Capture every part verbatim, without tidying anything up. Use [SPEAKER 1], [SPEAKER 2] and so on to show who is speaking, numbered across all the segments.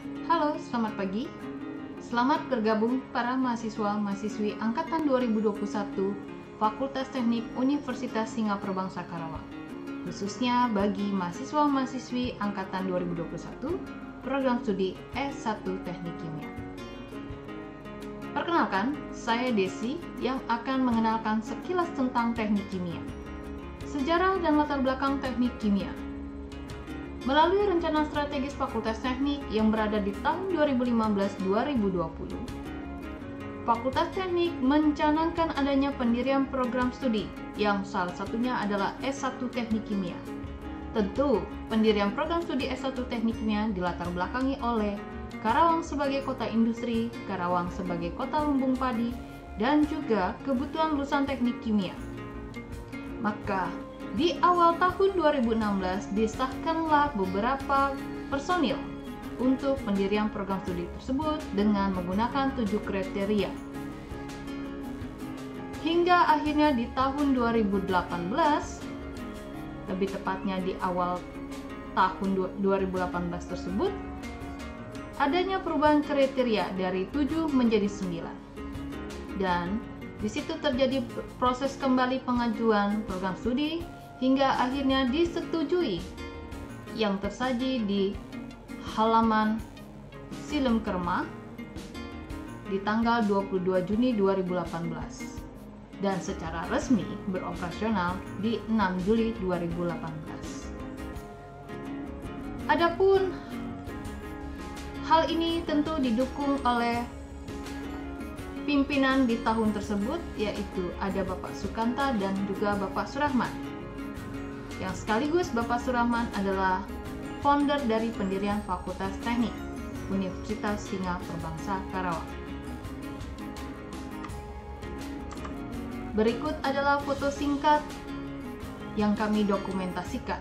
[SPEAKER 1] Halo, selamat pagi. Selamat bergabung para mahasiswa-mahasiswi Angkatan dua ribu dua puluh satu Fakultas Teknik Universitas Singapura Bangsa Karawang, khususnya bagi mahasiswa-mahasiswi Angkatan dua ribu dua puluh satu Program Studi S satu Teknik Kimia. Perkenalkan, saya Desi yang akan mengenalkan sekilas tentang teknik kimia, sejarah dan latar belakang teknik kimia. Melalui rencana strategis Fakultas Teknik yang berada di tahun dua ribu lima belas sampai dua ribu dua puluh, Fakultas Teknik mencanangkan adanya pendirian program studi yang salah satunya adalah S satu Teknik Kimia. Tentu, pendirian program studi S satu Teknik Kimia dilatar belakangi oleh Karawang sebagai kota industri, Karawang sebagai kota lumbung padi, dan juga kebutuhan lulusan teknik kimia. Maka, di awal tahun dua ribu enam belas disahkanlah beberapa personil untuk pendirian program studi tersebut dengan menggunakan tujuh kriteria. Hingga akhirnya di tahun dua ribu delapan belas, lebih tepatnya di awal tahun dua ribu delapan belas tersebut, adanya perubahan kriteria dari tujuh menjadi sembilan. Dan di situ terjadi proses kembali pengajuan program studi hingga akhirnya disetujui yang tersaji di halaman Silem Kerma di tanggal dua puluh dua Juni dua ribu delapan belas dan secara resmi beroperasional di enam Juli dua ribu delapan belas. Adapun hal ini tentu didukung oleh pimpinan di tahun tersebut, yaitu ada Bapak Sukanta dan juga Bapak Surahman. Yang sekaligus Bapak Surahman adalah founder dari pendirian Fakultas Teknik Universitas Singapura Bangsa Karawang. Berikut adalah foto singkat yang kami dokumentasikan.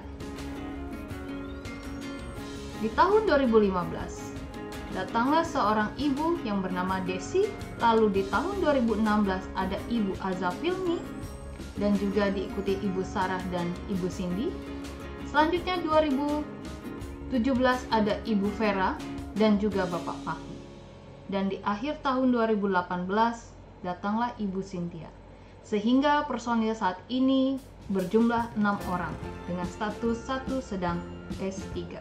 [SPEAKER 1] Di tahun dua ribu lima belas, datanglah seorang ibu yang bernama Desi, lalu di tahun dua ribu enam belas ada Ibu Azafilmi, dan juga diikuti Ibu Sarah dan Ibu Cindy. Selanjutnya dua ribu tujuh belas ada Ibu Vera dan juga Bapak Fahmi. Dan di akhir tahun dua ribu delapan belas datanglah Ibu Cynthia. Sehingga personil saat ini berjumlah enam orang dengan status satu sedang S tiga.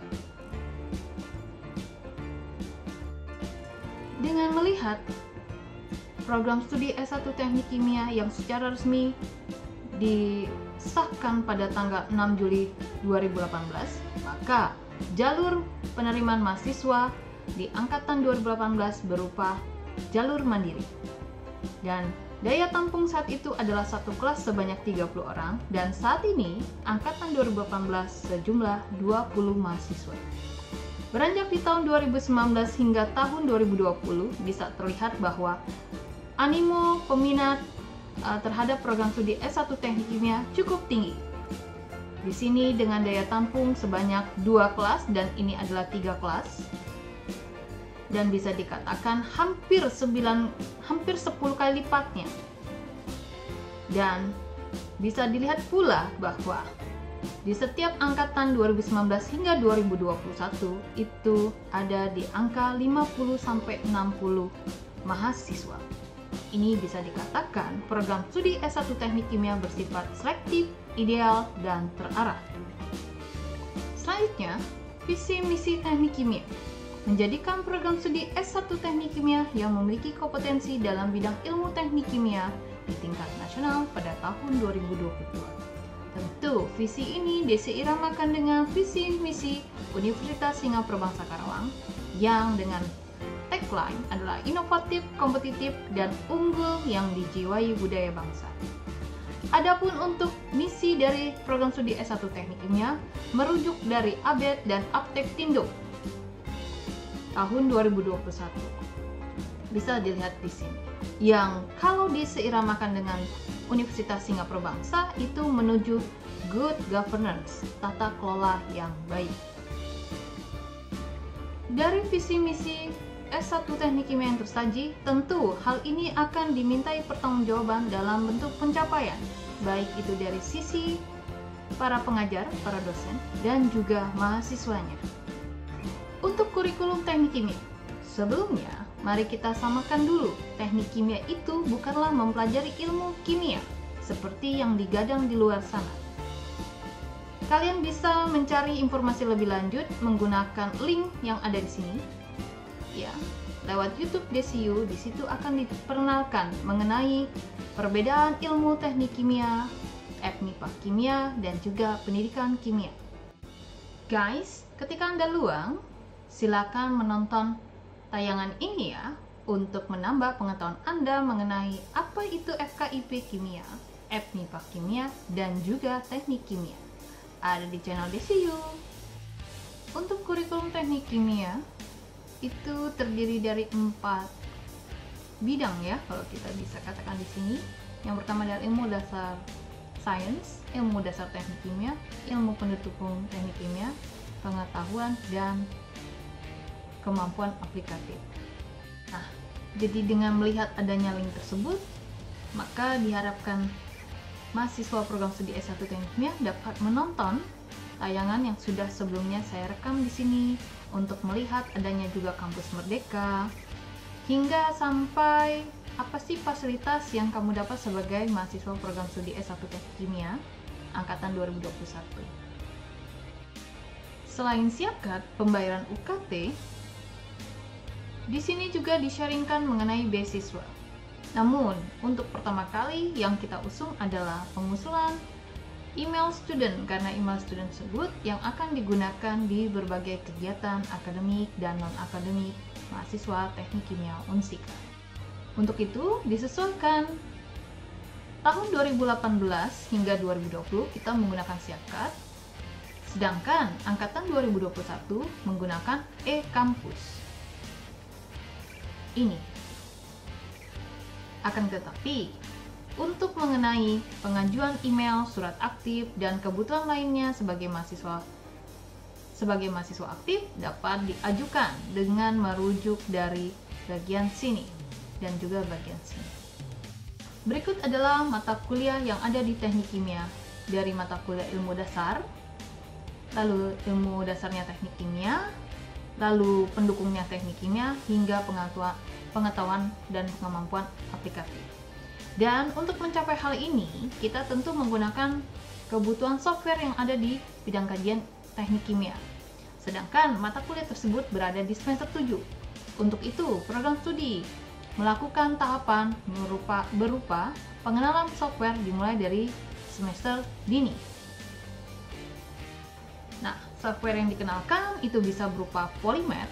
[SPEAKER 1] Dengan melihat program studi S satu Teknik Kimia yang secara resmi disahkan pada tanggal enam Juli dua ribu delapan belas, maka jalur penerimaan mahasiswa di angkatan dua ribu delapan belas berupa jalur mandiri. Dan daya tampung saat itu adalah satu kelas sebanyak tiga puluh orang, dan saat ini angkatan dua ribu delapan belas sejumlah dua puluh mahasiswa. Beranjak di tahun dua ribu sembilan belas hingga tahun dua ribu dua puluh bisa terlihat bahwa animo peminat uh, terhadap program studi S satu Teknik Kimia cukup tinggi. Di sini dengan daya tampung sebanyak dua kelas, dan ini adalah tiga kelas. Dan bisa dikatakan hampir sembilan hampir sepuluh kali lipatnya. Dan bisa dilihat pula bahwa di setiap angkatan dua ribu sembilan belas hingga dua ribu dua puluh satu itu ada di angka lima puluh sampai enam puluh mahasiswa. Ini bisa dikatakan program studi S satu Teknik Kimia bersifat selektif, ideal, dan terarah. Selanjutnya, visi misi Teknik Kimia menjadikan program studi S satu Teknik Kimia yang memiliki kompetensi dalam bidang ilmu teknik kimia di tingkat nasional pada tahun dua ribu dua puluh dua. Tentu, visi ini diseiramakan dengan visi misi Universitas Singapura Bangsa Karawang yang dengan tagline adalah inovatif, kompetitif, dan unggul yang dijiwai budaya bangsa. Adapun untuk misi dari program studi S satu Teknik Kimia merujuk dari A B E T dan Aptek Tindo tahun dua ribu dua puluh satu. Bisa dilihat di sini. Yang kalau diseiramakan dengan Universitas Singapura Bangsa itu menuju good governance, tata kelola yang baik. Dari visi misi S satu Teknik Kimia yang tersaji, tentu hal ini akan dimintai pertanggungjawaban dalam bentuk pencapaian, baik itu dari sisi para pengajar, para dosen, dan juga mahasiswanya. Untuk kurikulum teknik kimia, sebelumnya mari kita samakan dulu. Teknik kimia itu bukanlah mempelajari ilmu kimia seperti yang digadang di luar sana. Kalian bisa mencari informasi lebih lanjut menggunakan link yang ada di sini. Ya, lewat YouTube Desiu, di situ akan diperkenalkan mengenai perbedaan ilmu teknik kimia, F MIPA kimia, dan juga pendidikan kimia. Guys, ketika Anda luang, silakan menonton tayangan ini ya untuk menambah pengetahuan Anda mengenai apa itu F K I P kimia, F MIPA kimia, dan juga teknik kimia. Ada di channel Desiu. Untuk kurikulum teknik kimia itu terdiri dari empat bidang ya, kalau kita bisa katakan di sini. Yang pertama adalah ilmu dasar sains, ilmu dasar teknik kimia, ilmu pendukung teknik kimia, pengetahuan, dan kemampuan aplikatif. Nah, jadi dengan melihat adanya link tersebut, maka diharapkan mahasiswa program studi S satu Teknik Kimia dapat menonton tayangan yang sudah sebelumnya saya rekam di sini untuk melihat adanya juga kampus Merdeka, hingga sampai apa sih fasilitas yang kamu dapat sebagai mahasiswa program studi S satu Teknik Kimia angkatan dua ribu dua puluh satu. Selain siakat pembayaran U K T, di sini juga di-sharingkan mengenai beasiswa. Namun, untuk pertama kali yang kita usung adalah pengusulan email student, karena email student tersebut yang akan digunakan di berbagai kegiatan akademik dan non-akademik mahasiswa teknik kimia Unsika. Untuk itu, disesuaikan tahun dua ribu delapan belas hingga dua ribu dua puluh kita menggunakan siakat, sedangkan angkatan dua ribu dua puluh satu menggunakan e-kampus. Ini. Akan tetapi, untuk mengenai pengajuan email, surat aktif, dan kebutuhan lainnya sebagai mahasiswa sebagai mahasiswa aktif dapat diajukan dengan merujuk dari bagian sini dan juga bagian sini. Berikut adalah mata kuliah yang ada di teknik kimia, dari mata kuliah ilmu dasar, lalu ilmu dasarnya teknik kimia, lalu pendukungnya teknik kimia, hingga pengetahuan, pengetahuan dan kemampuan aplikatif. Dan untuk mencapai hal ini, kita tentu menggunakan kebutuhan software yang ada di bidang kajian teknik kimia. Sedangkan mata kuliah tersebut berada di semester tujuh. Untuk itu, program studi melakukan tahapan berupa, berupa pengenalan software dimulai dari semester dini. Nah, software yang dikenalkan itu bisa berupa Polymath,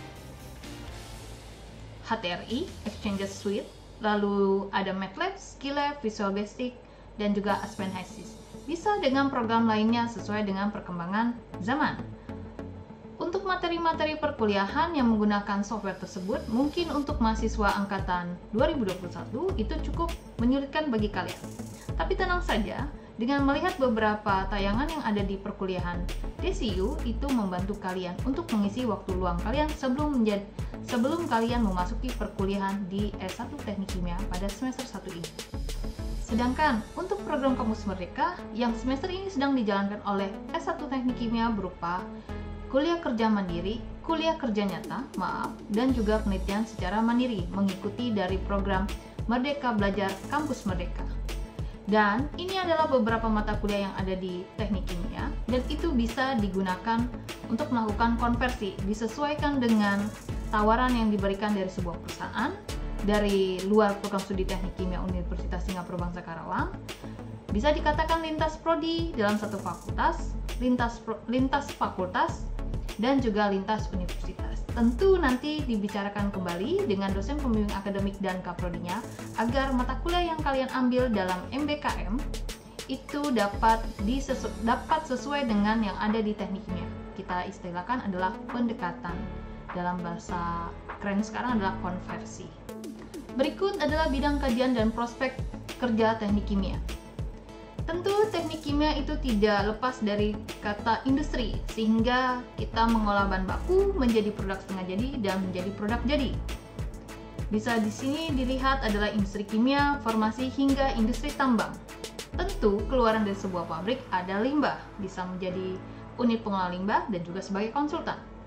[SPEAKER 1] H T R I, Exchange Suite, lalu ada MATLAB, Skillab, Visual Basic, dan juga Aspen HYSYS. Bisa dengan program lainnya sesuai dengan perkembangan zaman. Untuk materi-materi perkuliahan yang menggunakan software tersebut, mungkin untuk mahasiswa angkatan dua ribu dua puluh satu itu cukup menyulitkan bagi kalian. Tapi tenang saja, dengan melihat beberapa tayangan yang ada di perkuliahan Desiu, itu membantu kalian untuk mengisi waktu luang kalian sebelum menjadi sebelum kalian memasuki perkuliahan di S satu Teknik Kimia pada semester satu ini. Sedangkan untuk program Kampus Merdeka yang semester ini sedang dijalankan oleh S satu Teknik Kimia berupa kuliah kerja mandiri, kuliah kerja nyata, maaf, dan juga penelitian secara mandiri mengikuti dari program Merdeka Belajar Kampus Merdeka. Dan ini adalah beberapa mata kuliah yang ada di teknik kimia, dan itu bisa digunakan untuk melakukan konversi, disesuaikan dengan tawaran yang diberikan dari sebuah perusahaan, dari luar program studi teknik kimia Universitas Singapura Bangsa Karawang. Bisa dikatakan lintas prodi dalam satu fakultas, lintas, pro, lintas fakultas, dan juga lintas universitas. Tentu nanti dibicarakan kembali dengan dosen pembimbing akademik dan kaprodinya agar mata kuliah yang kalian ambil dalam M B K M itu dapat disesu dapat sesuai dengan yang ada di teknik kimia. Kita istilahkan adalah pendekatan. Dalam bahasa keren sekarang adalah konversi. Berikut adalah bidang kajian dan prospek kerja teknik kimia. Tentu teknik kimia itu tidak lepas dari kata industri, sehingga kita mengolah bahan baku menjadi produk setengah jadi dan menjadi produk jadi. Bisa di sini dilihat adalah industri kimia, farmasi, hingga industri tambang. Tentu keluaran dari sebuah pabrik ada limbah, bisa menjadi unit pengolah limbah dan juga sebagai konsultan.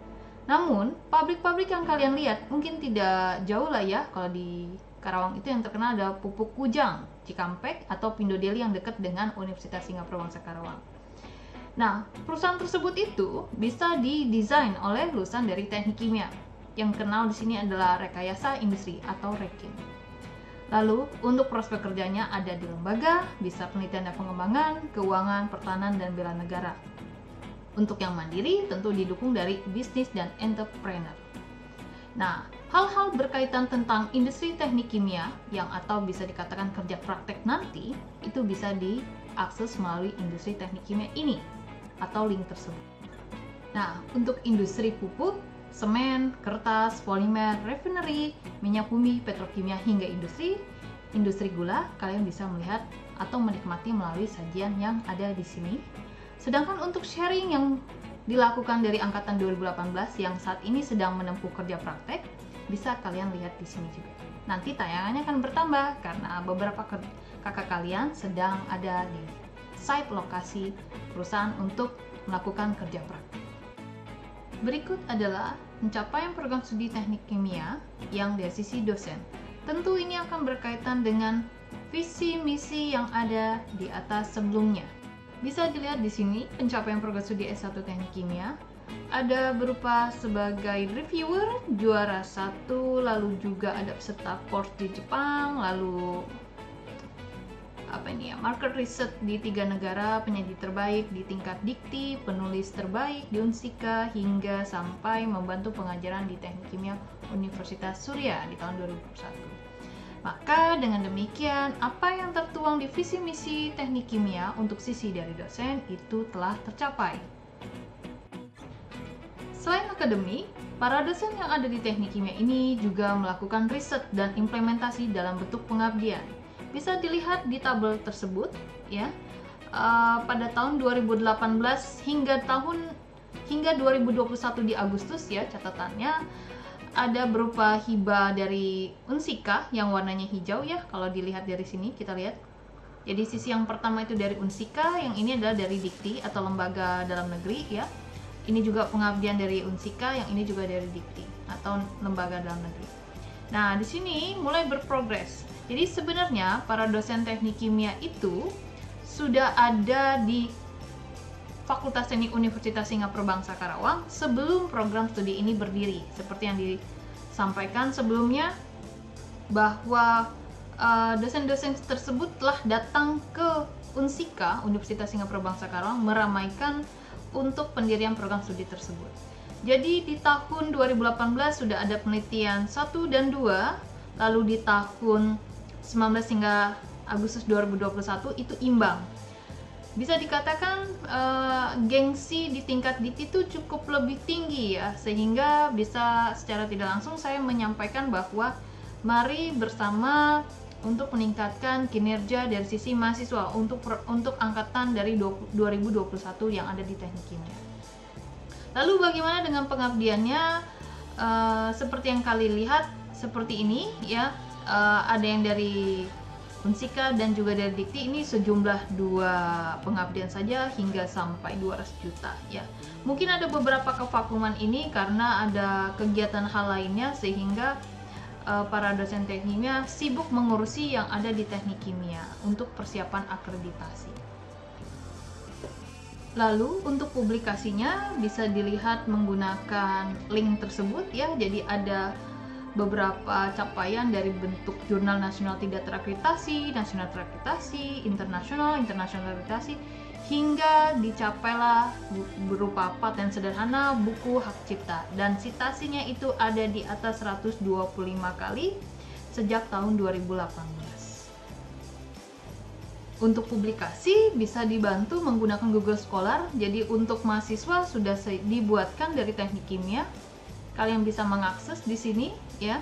[SPEAKER 1] Namun, pabrik-pabrik yang kalian lihat mungkin tidak jauh lah ya. Kalau di Karawang itu yang terkenal ada Pupuk Kujang, Cikampek, atau Pindodeli yang dekat dengan Universitas Singapura Bangsa Karawang. Nah, perusahaan tersebut itu bisa didesain oleh lulusan dari teknik kimia. Yang kenal di sini adalah rekayasa industri atau rekim. Lalu, untuk prospek kerjanya ada di lembaga, bisa penelitian dan pengembangan, keuangan, pertahanan, dan bela negara. Untuk yang mandiri, tentu didukung dari bisnis dan entrepreneur. Nah, hal-hal berkaitan tentang industri teknik kimia yang atau bisa dikatakan kerja praktek nanti, itu bisa diakses melalui industri teknik kimia ini atau link tersebut. Nah, untuk industri pupuk, semen, kertas, polimer, refinery, minyak bumi, petrokimia, hingga industri, industri gula, kalian bisa melihat atau menikmati melalui sajian yang ada di sini. Sedangkan untuk sharing yang dilakukan dari angkatan dua ribu delapan belas yang saat ini sedang menempuh kerja praktek, bisa kalian lihat di sini juga. Nanti tayangannya akan bertambah karena beberapa kakak kalian sedang ada di site lokasi perusahaan untuk melakukan kerja praktek. Berikut adalah pencapaian program studi teknik kimia yang dari sisi dosen. Tentu ini akan berkaitan dengan visi misi yang ada di atas sebelumnya. Bisa dilihat di sini pencapaian program studi S satu Teknik Kimia. Ada berupa sebagai reviewer, juara satu, lalu juga ada peserta course di Jepang, lalu apa ini ya, market research di tiga negara, penyaji terbaik di tingkat dikti, penulis terbaik di Unsika, hingga sampai membantu pengajaran di Teknik Kimia Universitas Surya di tahun dua ribu dua puluh satu. Maka dengan demikian, apa yang tertuang di visi misi teknik kimia untuk sisi dari dosen itu telah tercapai. Selain akademik, para dosen yang ada di teknik kimia ini juga melakukan riset dan implementasi dalam bentuk pengabdian. Bisa dilihat di tabel tersebut, ya. Uh, pada tahun dua ribu delapan belas hingga tahun hingga dua ribu dua puluh satu di Agustus ya catatannya. Ada berupa hibah dari Unsika yang warnanya hijau ya, kalau dilihat dari sini kita lihat. Jadi sisi yang pertama itu dari Unsika, yang ini adalah dari Dikti atau lembaga dalam negeri ya. Ini juga pengabdian dari Unsika, yang ini juga dari Dikti atau lembaga dalam negeri. Nah, di sini mulai berprogres. Jadi sebenarnya para dosen teknik kimia itu sudah ada di Fakultas Teknik Universitas Singapura Bangsa Karawang sebelum program studi ini berdiri. Seperti yang disampaikan sebelumnya, bahwa uh, dosen-dosen tersebut telah datang ke Unsika, Universitas Singapura Bangsa Karawang, meramaikan untuk pendirian program studi tersebut. Jadi di tahun dua ribu delapan belas sudah ada penelitian satu dan dua, lalu di tahun sembilan belas hingga Agustus dua ribu dua puluh satu itu imbang. Bisa dikatakan uh, gengsi di tingkat dikti itu cukup lebih tinggi ya, sehingga bisa secara tidak langsung saya menyampaikan bahwa mari bersama untuk meningkatkan kinerja dari sisi mahasiswa untuk untuk angkatan dari dua ribu dua puluh satu yang ada di teknik kimia. Lalu bagaimana dengan pengabdiannya? Uh, seperti yang kalian lihat seperti ini ya, uh, ada yang dari Unsika dan juga dari Dikti, ini sejumlah dua pengabdian saja hingga sampai dua ratus juta ya. Mungkin ada beberapa kevakuman ini karena ada kegiatan hal lainnya sehingga uh, para dosen teknik kimia sibuk mengurusi yang ada di teknik kimia untuk persiapan akreditasi. Lalu untuk publikasinya bisa dilihat menggunakan link tersebut ya. Jadi ada beberapa capaian dari bentuk jurnal nasional tidak terakreditasi, nasional terakreditasi, internasional, internasional terakreditasi, hingga dicapailah berupa paten sederhana, buku hak cipta, dan citasinya itu ada di atas seratus dua puluh lima kali sejak tahun dua ribu delapan belas. Untuk publikasi bisa dibantu menggunakan Google Scholar. Jadi untuk mahasiswa sudah dibuatkan dari teknik kimia. Kalian bisa mengakses di sini ya.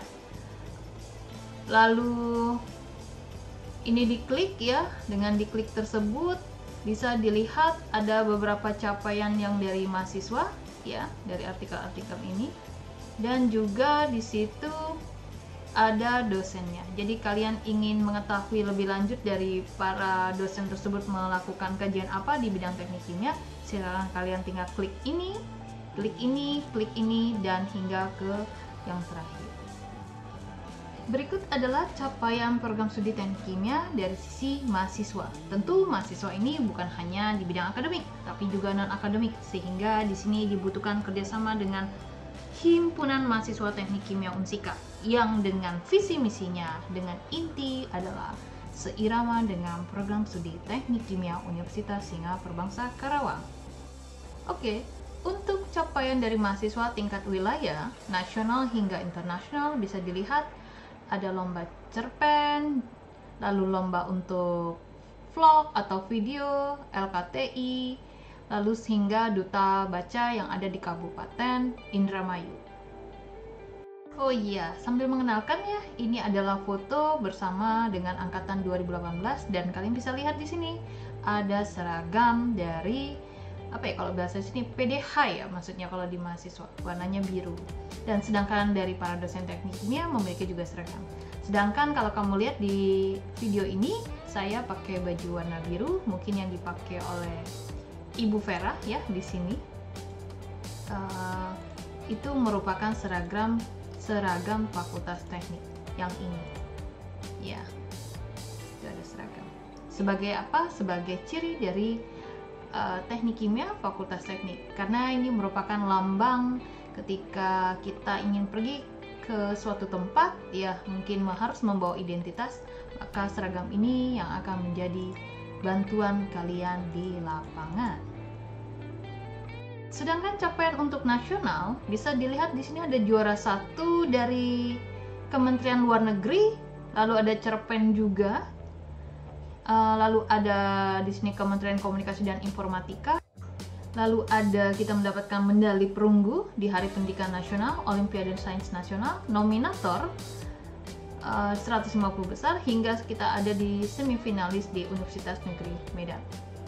[SPEAKER 1] Lalu ini diklik ya. Dengan diklik tersebut bisa dilihat ada beberapa capaian yang dari mahasiswa ya, dari artikel-artikel ini. Dan juga di situ ada dosennya. Jadi kalian ingin mengetahui lebih lanjut dari para dosen tersebut melakukan kajian apa di bidang teknik kimia, silakan kalian tinggal klik ini klik ini, klik ini, dan hingga ke yang terakhir. Berikut adalah capaian program studi teknik kimia dari sisi mahasiswa. Tentu mahasiswa ini bukan hanya di bidang akademik, tapi juga non-akademik, sehingga di sini dibutuhkan kerjasama dengan Himpunan Mahasiswa Teknik Kimia Unsika, yang dengan visi misinya dengan inti adalah seirama dengan program studi teknik kimia Universitas Singapura Perbangsa Karawang. Oke, untuk capaian dari mahasiswa tingkat wilayah, nasional hingga internasional bisa dilihat ada lomba cerpen, lalu lomba untuk vlog atau video, L K T I, lalu hingga duta baca yang ada di Kabupaten Indramayu. Oh iya, sambil mengenalkan ya, ini adalah foto bersama dengan angkatan dua ribu delapan belas dan kalian bisa lihat di sini ada seragam dari apa ya kalau bahasa sini P D H ya, maksudnya kalau di mahasiswa warnanya biru. Dan sedangkan dari para dosen teknik kimia memiliki juga seragam. Sedangkan kalau kamu lihat di video ini saya pakai baju warna biru, mungkin yang dipakai oleh Ibu Vera ya di sini. Uh, itu merupakan seragam seragam Fakultas Teknik yang ini. Ya, itu ada seragam. Sebagai apa? Sebagai ciri dari uh, teknik kimia Fakultas Teknik. Karena ini merupakan lambang ketika kita ingin pergi ke suatu tempat, ya mungkin harus membawa identitas, maka seragam ini yang akan menjadi bantuan kalian di lapangan. Sedangkan capaian untuk nasional bisa dilihat di sini ada juara satu dari Kementerian Luar Negeri, lalu ada cerpen juga, uh, lalu ada di sini Kementerian Komunikasi dan Informatika, lalu ada kita mendapatkan medali perunggu di Hari Pendidikan Nasional, Olimpiade Sains Nasional, nominator uh, seratus lima puluh besar, hingga kita ada di semifinalis di Universitas Negeri Medan.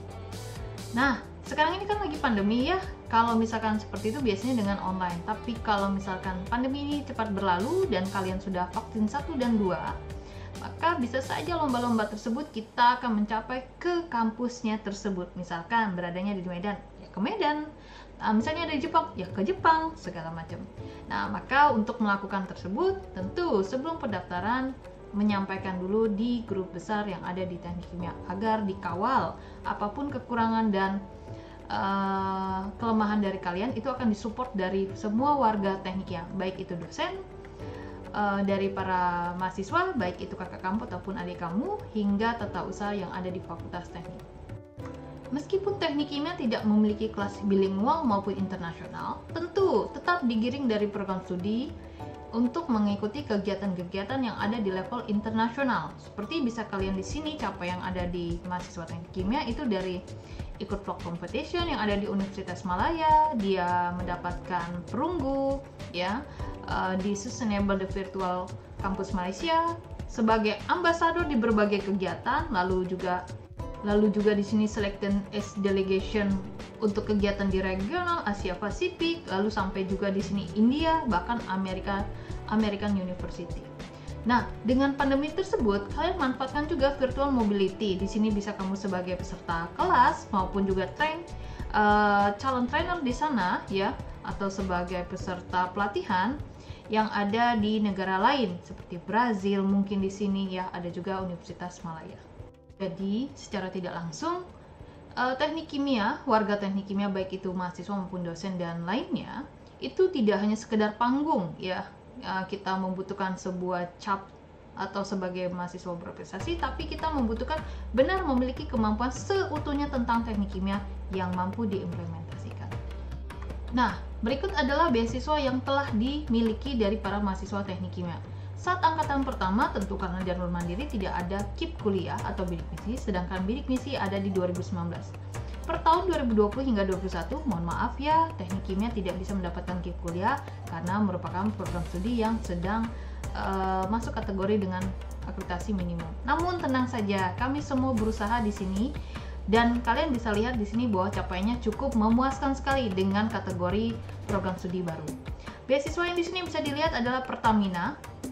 [SPEAKER 1] Nah, sekarang ini kan lagi pandemi ya, kalau misalkan seperti itu biasanya dengan online, tapi kalau misalkan pandemi ini cepat berlalu dan kalian sudah vaksin satu dan dua, maka bisa saja lomba-lomba tersebut kita akan mencapai ke kampusnya tersebut. Misalkan beradanya di Medan, ya ke Medan. Nah, misalnya ada di Jepang, ya ke Jepang, segala macam. Nah, maka untuk melakukan tersebut, tentu sebelum pendaftaran menyampaikan dulu di grup besar yang ada di teknik kimia agar dikawal apapun kekurangan dan uh, kelemahan dari kalian itu akan disupport dari semua warga teknik kimia, baik itu dosen, uh, dari para mahasiswa, baik itu kakak kamu ataupun adik kamu, hingga tata usaha yang ada di Fakultas Teknik. Meskipun teknik kimia tidak memiliki kelas bilingual maupun internasional, tentu tetap digiring dari program studi untuk mengikuti kegiatan-kegiatan yang ada di level internasional. Seperti bisa kalian di sini capaian yang ada di mahasiswa teknik kimia itu dari ikut vlog competition yang ada di Universitas Malaya, dia mendapatkan perunggu ya uh, di Sustainable the Virtual Campus Malaysia sebagai ambasador di berbagai kegiatan, lalu juga Lalu juga di sini selected as delegation untuk kegiatan di regional Asia Pasifik, lalu sampai juga di sini India, bahkan Amerika American University. Nah, dengan pandemi tersebut, kalian manfaatkan juga virtual mobility. Di sini bisa kamu sebagai peserta kelas maupun juga train uh, calon trainer di sana ya, atau sebagai peserta pelatihan yang ada di negara lain seperti Brazil, mungkin di sini ya ada juga Universitas Malaya. Jadi, secara tidak langsung, uh, teknik kimia, warga teknik kimia baik itu mahasiswa maupun dosen dan lainnya, itu tidak hanya sekedar panggung ya, uh, kita membutuhkan sebuah cap atau sebagai mahasiswa berprestasi, tapi kita membutuhkan benar memiliki kemampuan seutuhnya tentang teknik kimia yang mampu diimplementasikan. Nah, berikut adalah beasiswa yang telah dimiliki dari para mahasiswa teknik kimia. Saat angkatan pertama, tentu karena jalur mandiri tidak ada K I P kuliah atau bidik misi, sedangkan bidik misi ada di dua ribu sembilan belas. Per tahun dua ribu dua puluh hingga dua ribu dua puluh satu, mohon maaf ya, teknik kimia tidak bisa mendapatkan K I P kuliah karena merupakan program studi yang sedang uh, masuk kategori dengan akreditasi minimum. Namun tenang saja, kami semua berusaha di sini dan kalian bisa lihat di sini bahwa capaiannya cukup memuaskan sekali dengan kategori program studi baru. Beasiswa yang di sini bisa dilihat adalah Pertamina.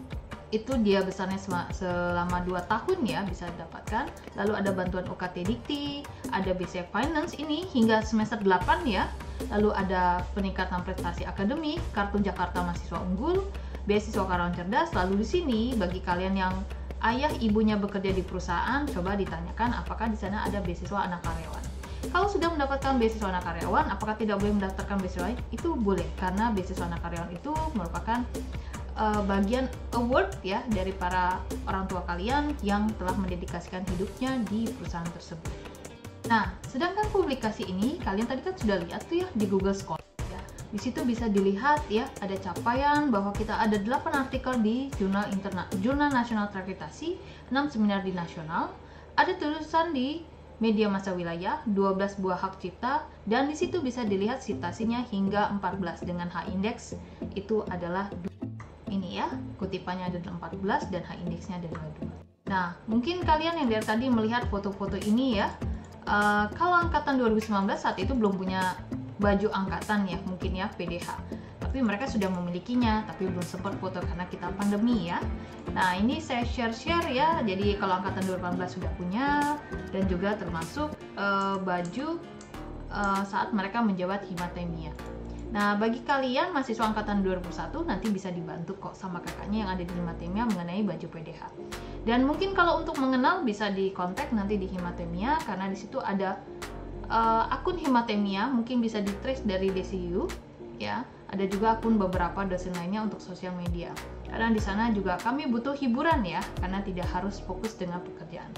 [SPEAKER 1] Itu dia besarnya selama dua tahun ya bisa didapatkan. Lalu ada bantuan U K T Dikti, ada B C Finance ini hingga semester delapan ya. lalu ada peningkatan prestasi akademik, kartu Jakarta Mahasiswa Unggul, beasiswa karyawan cerdas. Lalu di sini bagi kalian yang ayah ibunya bekerja di perusahaan, coba ditanyakan apakah di sana ada beasiswa anak karyawan. Kalau sudah mendapatkan beasiswa anak karyawan, apakah tidak boleh mendaftarkan beasiswa lain? Itu boleh, karena beasiswa anak karyawan itu merupakan uh, bagian award ya dari para orang tua kalian yang telah mendedikasikan hidupnya di perusahaan tersebut. Nah, sedangkan publikasi ini kalian tadi kan sudah lihat tuh ya di Google Scholar ya. Di situ bisa dilihat ya ada capaian bahwa kita ada delapan artikel di jurnal interna jurnal nasional terakreditasi, enam seminar di nasional, ada tulisan di media massa wilayah, dua belas buah hak cipta, dan di situ bisa dilihat citasinya hingga empat belas dengan H-index itu adalah ini ya, kutipannya ada empat belas dan H-indexnya ada dua. Nah, mungkin kalian yang dari tadi melihat foto-foto ini ya, uh, kalau angkatan dua ribu sembilan belas saat itu belum punya baju angkatan ya, mungkin ya P D H. Tapi mereka sudah memilikinya, tapi belum sempat foto karena kita pandemi ya. Nah, ini saya share-share ya. Jadi kalau angkatan dua ribu delapan belas sudah punya, dan juga termasuk uh, baju uh, saat mereka menjabat Himatemia. Nah, bagi kalian mahasiswa angkatan dua ribu satu nanti bisa dibantu kok sama kakaknya yang ada di Himatemia mengenai baju P D H. Dan mungkin kalau untuk mengenal bisa dikontak nanti di Himatemia karena di situ ada uh, akun Himatemia, mungkin bisa di-trace dari D C U ya. Ada juga akun beberapa dosen lainnya untuk sosial media. Karena di sana juga kami butuh hiburan ya, karena tidak harus fokus dengan pekerjaan.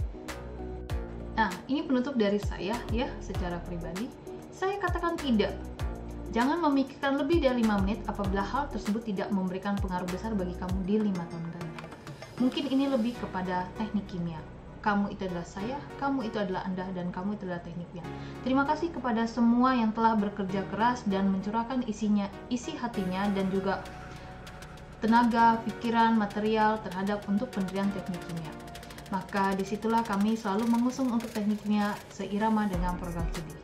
[SPEAKER 1] Nah, ini penutup dari saya ya, secara pribadi. Saya katakan tidak. Jangan memikirkan lebih dari lima menit apabila hal tersebut tidak memberikan pengaruh besar bagi kamu di lima tahun ke depan. Mungkin ini lebih kepada teknik kimia. Kamu itu adalah saya, kamu itu adalah Anda, dan kamu itu adalah tekniknya. Terima kasih kepada semua yang telah bekerja keras dan mencurahkan isinya, isi hatinya, dan juga tenaga, pikiran, material terhadap untuk pendirian teknik kimia. Maka disitulah kami selalu mengusung untuk teknik kimia seirama dengan program studi.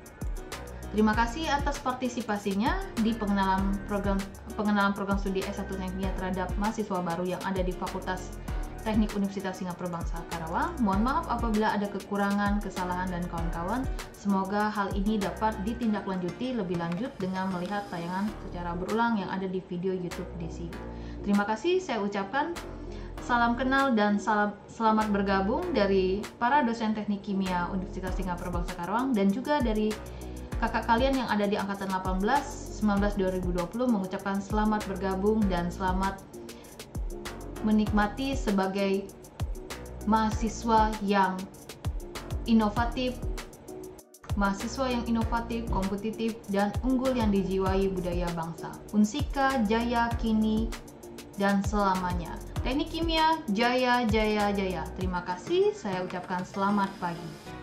[SPEAKER 1] Terima kasih atas partisipasinya di pengenalan program pengenalan program studi S satu Teknik Kimia terhadap mahasiswa baru yang ada di Fakultas Teknik Universitas Singapura Bangsa Karawang. Mohon maaf apabila ada kekurangan, kesalahan, dan kawan-kawan. Semoga hal ini dapat ditindaklanjuti lebih lanjut dengan melihat tayangan secara berulang yang ada di video YouTube D C U. Terima kasih, saya ucapkan salam kenal dan salam, selamat bergabung dari para dosen Teknik Kimia Universitas Singapura Bangsa Karawang dan juga dari kakak kalian yang ada di angkatan delapan belas, sembilan belas, dua ribu dua puluh mengucapkan selamat bergabung dan selamat menikmati sebagai mahasiswa yang inovatif, mahasiswa yang inovatif, kompetitif, dan unggul yang dijiwai budaya bangsa. Unsika, jaya, kini, dan selamanya. Teknik Kimia, jaya, jaya, jaya. Terima kasih, saya ucapkan selamat pagi.